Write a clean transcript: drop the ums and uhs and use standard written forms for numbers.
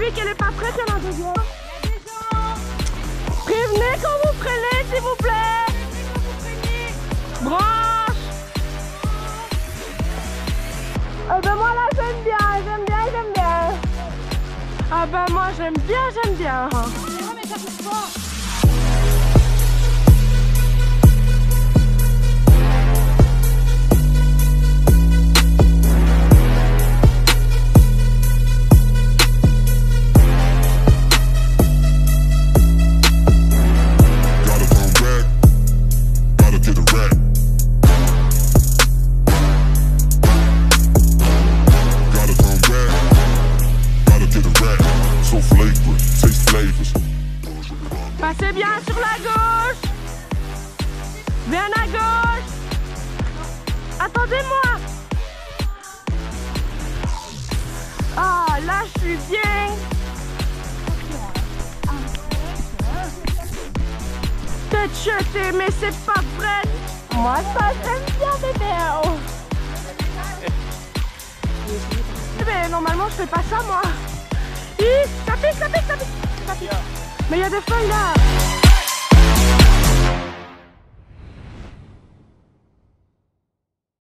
fille qu'elle est pas prête, il y en a deuxième. Prévenez quand vous freinez, s'il vous plaît. Branche. Ah ben moi là j'aime bien. Ah ben moi j'aime bien. Mais ça pousse pas. Passez bien sur la gauche. Bien à gauche. Attendez-moi. Ah, là je suis bien. Tête jetée, mais c'est pas vrai. Moi ça j'aime bien bébé. Oh. Mais normalement je fais pas ça moi. Ça pique. Mais il y a des feuilles là.